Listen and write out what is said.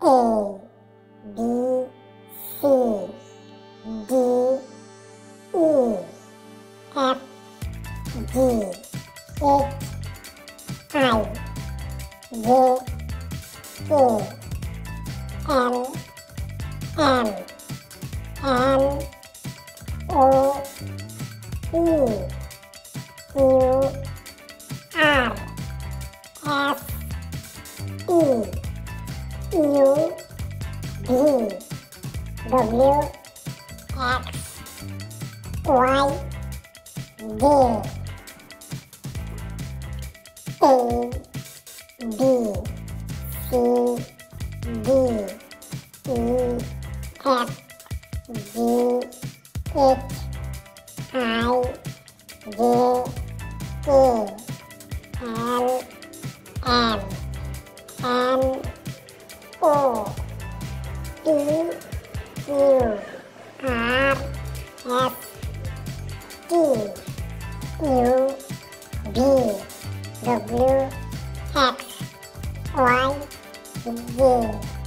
A B C D E F G H I J K L M N O P Q R S T U V W X Y Z A B C D E F G H I J K L M N O P Q R S T U V W X Y Z